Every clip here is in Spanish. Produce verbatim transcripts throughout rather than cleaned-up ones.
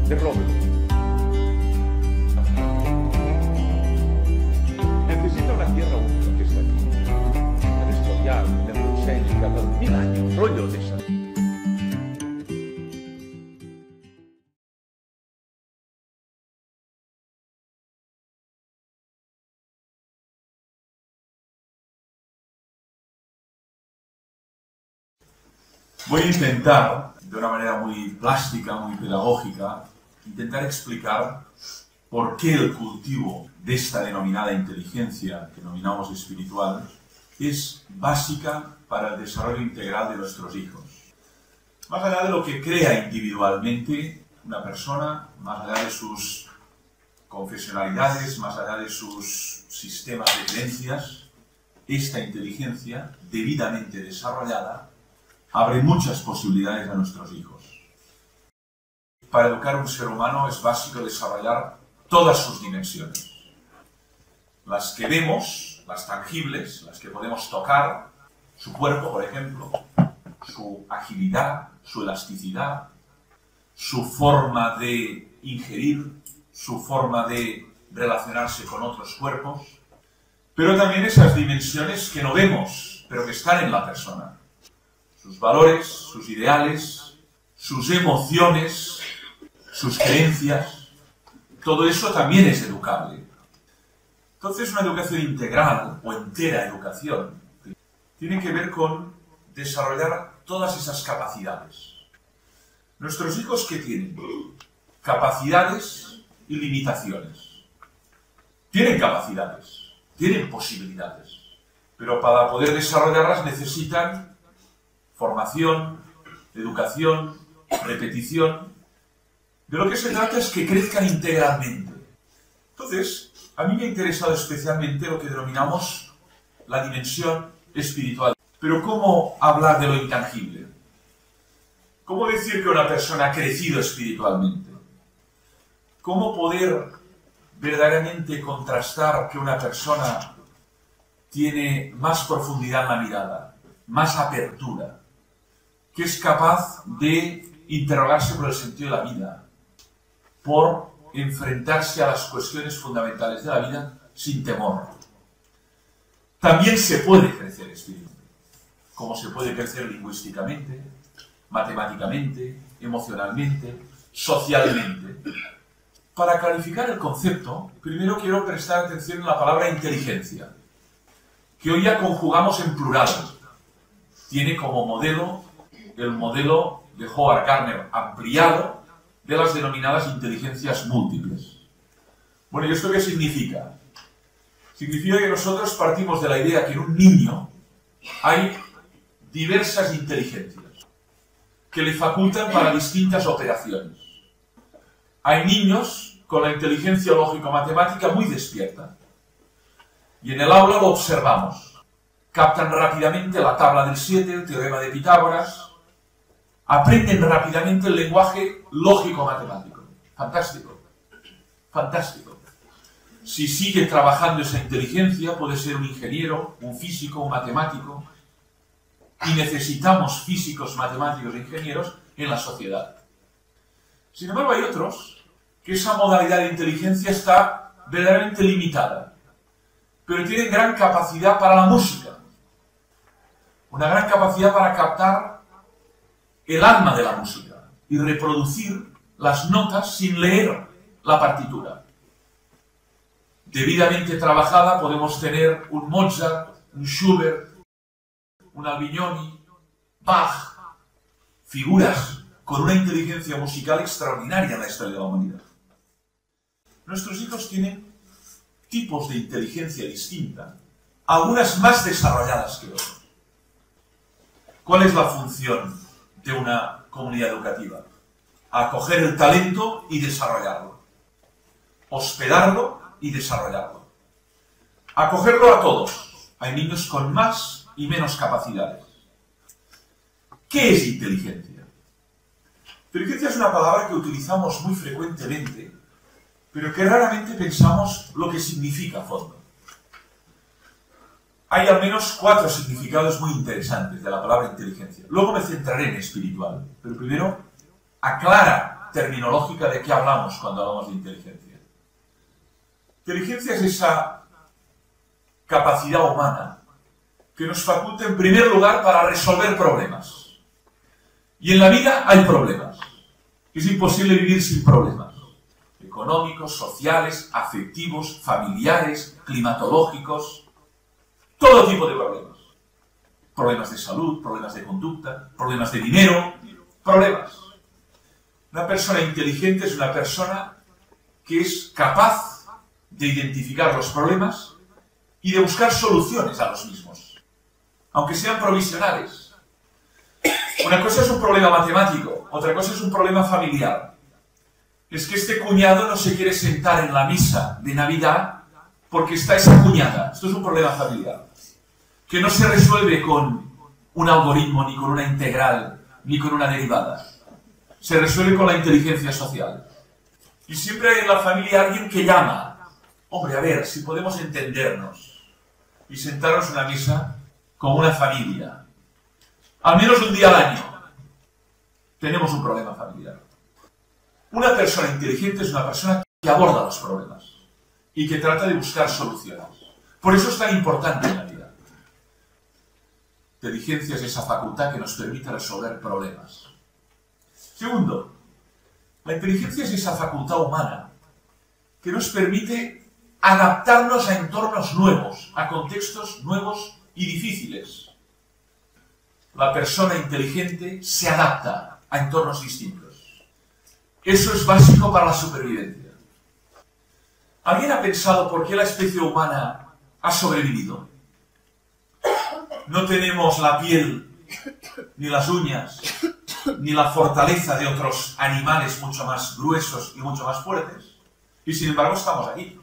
de roble. Necesita una tierra única que está aquí. En Escorial, en el Montseny, en Cataluña. Mil años, rollo de esa. Voy a intentar, de una manera muy plástica, muy pedagógica, intentar explicar por qué el cultivo de esta denominada inteligencia, que denominamos espiritual, es básica para el desarrollo integral de nuestros hijos. Más allá de lo que crea individualmente una persona, más allá de sus confesionalidades, más allá de sus sistemas de creencias, esta inteligencia, debidamente desarrollada, abre muchas posibilidades a nuestros hijos. Para educar a un ser humano es básico desarrollar todas sus dimensiones. Las que vemos, las tangibles, las que podemos tocar, su cuerpo, por ejemplo, su agilidad, su elasticidad, su forma de ingerir, su forma de relacionarse con otros cuerpos, pero también esas dimensiones que no vemos, pero que están en la persona. Sus valores, sus ideales, sus emociones, sus creencias, todo eso también es educable. Entonces, una educación integral o entera educación tiene que ver con desarrollar todas esas capacidades. Nuestros hijos, ¿qué tienen? Capacidades y limitaciones. Tienen capacidades, tienen posibilidades, pero para poder desarrollarlas necesitan formación, educación, repetición. De lo que se trata es que crezcan integralmente. Entonces, a mí me ha interesado especialmente lo que denominamos la dimensión espiritual. Pero ¿cómo hablar de lo intangible? ¿Cómo decir que una persona ha crecido espiritualmente? ¿Cómo poder verdaderamente contrastar que una persona tiene más profundidad en la mirada, más apertura, que es capaz de interrogarse por el sentido de la vida, por enfrentarse a las cuestiones fundamentales de la vida sin temor? También se puede crecer espiritualmente, como se puede crecer lingüísticamente, matemáticamente, emocionalmente, socialmente. Para clarificar el concepto, primero quiero prestar atención en la palabra inteligencia, que hoy ya conjugamos en plural. Tiene como modelo el modelo de Howard Gardner ampliado de las denominadas inteligencias múltiples. Bueno, ¿y esto qué significa? Significa que nosotros partimos de la idea que en un niño hay diversas inteligencias que le facultan para distintas operaciones. Hay niños con la inteligencia lógico-matemática muy despierta, y en el aula lo observamos. Captan rápidamente la tabla del siete, el teorema de Pitágoras, aprenden rápidamente el lenguaje lógico-matemático. Fantástico, fantástico. Si sigue trabajando esa inteligencia, puede ser un ingeniero, un físico, un matemático, y necesitamos físicos, matemáticos e ingenieros en la sociedad. Sin embargo, hay otros que esa modalidad de inteligencia está verdaderamente limitada, pero tienen gran capacidad para la música, una gran capacidad para captar el alma de la música y reproducir las notas sin leer la partitura. Debidamente trabajada podemos tener un Mozart, un Schubert, un Albinoni, Bach, figuras con una inteligencia musical extraordinaria en la historia de la humanidad. Nuestros hijos tienen tipos de inteligencia distinta, algunas más desarrolladas que otras. ¿Cuál es la función de una comunidad educativa? Acoger el talento y desarrollarlo. Hospedarlo y desarrollarlo. Acogerlo a todos. Hay niños con más y menos capacidades. ¿Qué es inteligencia? Inteligencia es una palabra que utilizamos muy frecuentemente, pero que raramente pensamos lo que significa a fondo. Hay al menos cuatro significados muy interesantes de la palabra inteligencia. Luego me centraré en espiritual, pero primero aclara terminológica de qué hablamos cuando hablamos de inteligencia. Inteligencia es esa capacidad humana que nos faculta en primer lugar para resolver problemas. Y en la vida hay problemas. Es imposible vivir sin problemas. Económicos, sociales, afectivos, familiares, climatológicos, todo tipo de problemas. Problemas de salud, problemas de conducta, problemas de dinero, problemas. Una persona inteligente es una persona que es capaz de identificar los problemas y de buscar soluciones a los mismos, aunque sean provisionales. Una cosa es un problema matemático, otra cosa es un problema familiar. Es que este cuñado no se quiere sentar en la misa de Navidad porque está esa cuñada. Esto es un problema familiar, que no se resuelve con un algoritmo, ni con una integral, ni con una derivada. Se resuelve con la inteligencia social. Y siempre hay en la familia alguien que llama. Hombre, a ver, si podemos entendernos y sentarnos en una misa como una familia. Al menos un día al año. Tenemos un problema familiar. Una persona inteligente es una persona que aborda los problemas y que trata de buscar soluciones. Por eso es tan importante en la vida. Inteligencia es esa facultad que nos permite resolver problemas. Segundo, la inteligencia es esa facultad humana que nos permite adaptarnos a entornos nuevos, a contextos nuevos y difíciles. La persona inteligente se adapta a entornos distintos. Eso es básico para la supervivencia. ¿Alguien ha pensado por qué la especie humana ha sobrevivido? No tenemos la piel, ni las uñas, ni la fortaleza de otros animales mucho más gruesos y mucho más fuertes. Y sin embargo estamos aquí.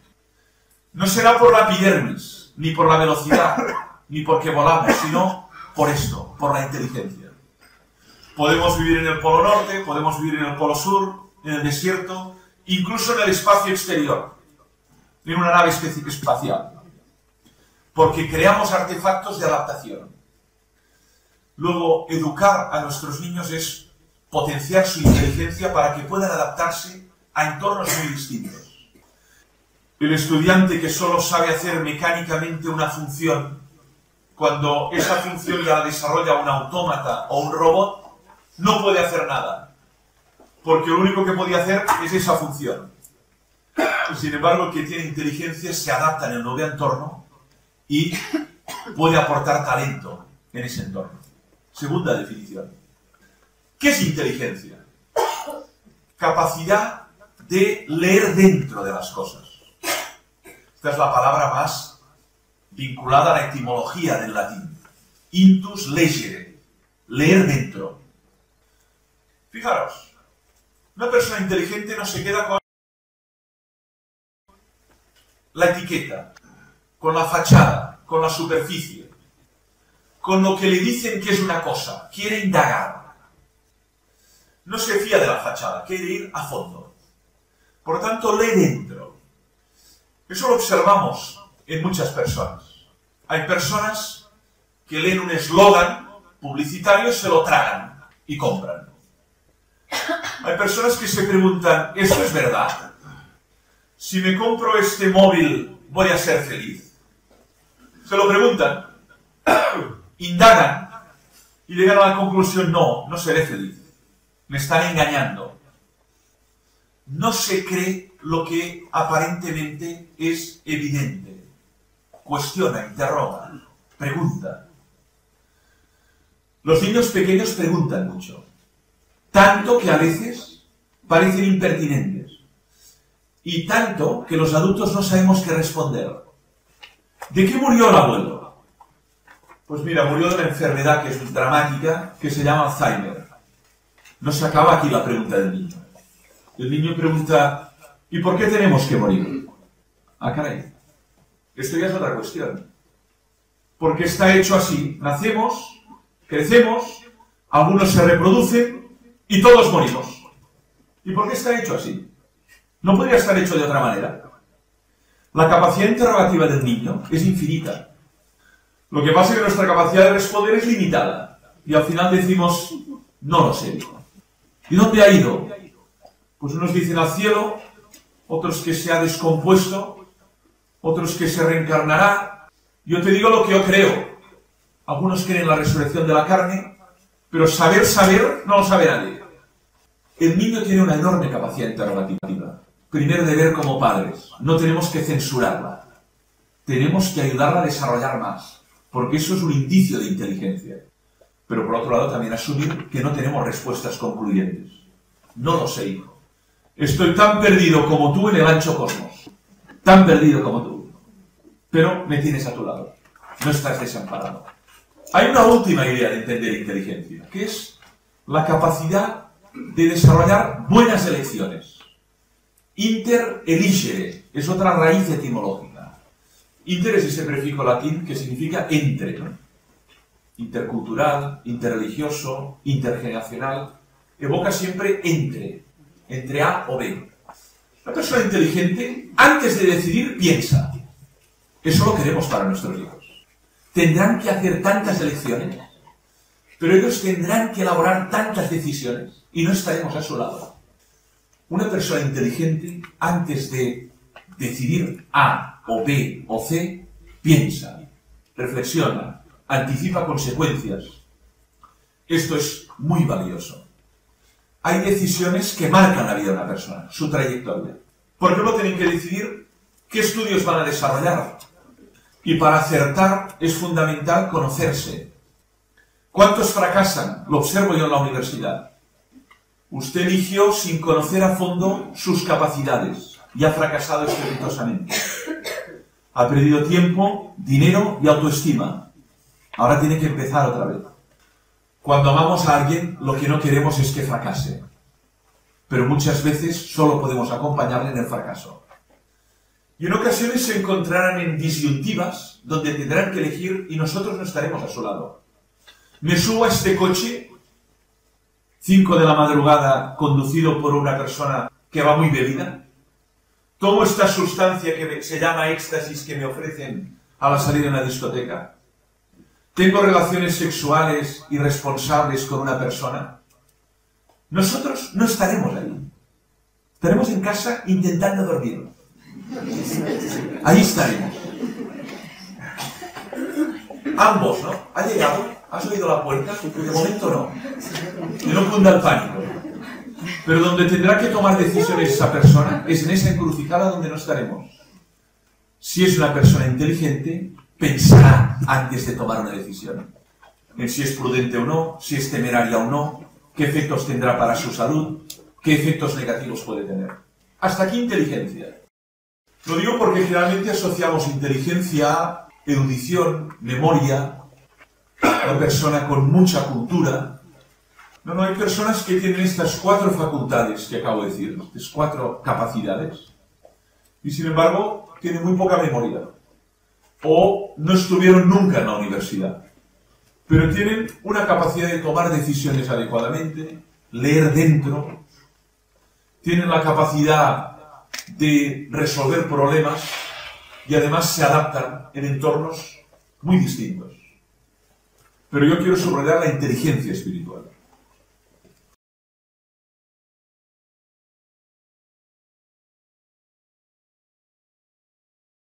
No será por la epidermis, ni por la velocidad, ni porque volamos, sino por esto, por la inteligencia. Podemos vivir en el Polo Norte, podemos vivir en el Polo Sur, en el desierto, incluso en el espacio exterior, en una nave espacial, porque creamos artefactos de adaptación. Luego, educar a nuestros niños es potenciar su inteligencia para que puedan adaptarse a entornos muy distintos. El estudiante que solo sabe hacer mecánicamente una función, cuando esa función ya la desarrolla un autómata o un robot, no puede hacer nada, porque lo único que podía hacer es esa función. Sin embargo, el que tiene inteligencia se adapta en el nuevo entorno y puede aportar talento en ese entorno. Segunda definición. ¿Qué es inteligencia? Capacidad de leer dentro de las cosas. Esta es la palabra más vinculada a la etimología del latín. Intus legere, leer dentro. Fijaros, una persona inteligente no se queda con la etiqueta, con la fachada, con la superficie, con lo que le dicen que es una cosa. Quiere indagar. No se fía de la fachada, quiere ir a fondo. Por lo tanto, lee dentro. Eso lo observamos en muchas personas. Hay personas que leen un eslogan publicitario, se lo tragan y compran. Hay personas que se preguntan, ¿eso es verdad? Si me compro este móvil, ¿voy a ser feliz? Se lo preguntan, indagan y llegan a la conclusión, no, no seré feliz. Me están engañando. No se cree lo que aparentemente es evidente. Cuestiona, interroga, pregunta. Los niños pequeños preguntan mucho. Tanto que a veces parecen impertinentes. Y tanto que los adultos no sabemos qué responder. ¿De qué murió el abuelo? Pues mira, murió de una enfermedad que es dramática, que se llama Alzheimer. No se acaba aquí la pregunta del niño. El niño pregunta, ¿y por qué tenemos que morir? Ah, caray. Esto ya es otra cuestión. Porque está hecho así. Nacemos, crecemos, algunos se reproducen y todos morimos. ¿Y por qué está hecho así? No podría estar hecho de otra manera. La capacidad interrogativa del niño es infinita. Lo que pasa es que nuestra capacidad de responder es limitada. Y al final decimos, no lo sé. ¿Y dónde ha ido? Pues unos dicen al cielo, otros que se ha descompuesto, otros que se reencarnará. Yo te digo lo que yo creo. Algunos creen en la resurrección de la carne, pero saber, saber, no lo sabe nadie. El niño tiene una enorme capacidad interrogativa. Primero de ver como padres. No tenemos que censurarla. Tenemos que ayudarla a desarrollar más, porque eso es un indicio de inteligencia. Pero por otro lado también asumir que no tenemos respuestas concluyentes. No lo sé, hijo. Estoy tan perdido como tú en el ancho cosmos. Tan perdido como tú. Pero me tienes a tu lado. No estás desamparado. Hay una última idea de entender inteligencia, que es la capacidad de desarrollar buenas elecciones. Inter eligere es otra raíz etimológica. Inter es ese prefijo latín que significa entre, ¿no? Intercultural, interreligioso, intergeneracional. Evoca siempre entre, entre A o B. La persona inteligente, antes de decidir, piensa. Eso lo queremos para nuestros hijos. Tendrán que hacer tantas elecciones, pero ellos tendrán que elaborar tantas decisiones y no estaremos a su lado. Una persona inteligente, antes de decidir A o B o C, piensa, reflexiona, anticipa consecuencias. Esto es muy valioso. Hay decisiones que marcan la vida de una persona, su trayectoria. Por ejemplo, tienen que decidir qué estudios van a desarrollar. Y para acertar es fundamental conocerse. ¿Cuántos fracasan? Lo observo yo en la universidad. Usted eligió sin conocer a fondo sus capacidades y ha fracasado estrepitosamente. Ha perdido tiempo, dinero y autoestima. Ahora tiene que empezar otra vez. Cuando amamos a alguien, lo que no queremos es que fracase. Pero muchas veces solo podemos acompañarle en el fracaso. Y en ocasiones se encontrarán en disyuntivas donde tendrán que elegir y nosotros no estaremos a su lado. Me subo a este coche, cinco de la madrugada, conducido por una persona que va muy bebida. Tomo esta sustancia que se llama éxtasis que me ofrecen a la salida de una discoteca. Tengo relaciones sexuales irresponsables con una persona. Nosotros no estaremos ahí. Estaremos en casa intentando dormir. Ahí estaremos. Ambos, ¿no? ¿Ha llegado? ¿Has oído la puerta? De momento no. Que no cunda el pánico. Pero donde tendrá que tomar decisiones esa persona es en esa encrucijada donde no estaremos. Si es una persona inteligente, pensará antes de tomar una decisión. En si es prudente o no, si es temeraria o no, qué efectos tendrá para su salud, qué efectos negativos puede tener. Hasta aquí inteligencia. Lo digo porque generalmente asociamos inteligencia a erudición, memoria, a una persona con mucha cultura. No, no, hay personas que tienen estas cuatro facultades que acabo de decir, estas cuatro capacidades, y sin embargo tienen muy poca memoria, o no estuvieron nunca en la universidad, pero tienen una capacidad de tomar decisiones adecuadamente, leer dentro, tienen la capacidad de resolver problemas y además se adaptan en entornos muy distintos. Pero yo quiero subrayar la inteligencia espiritual.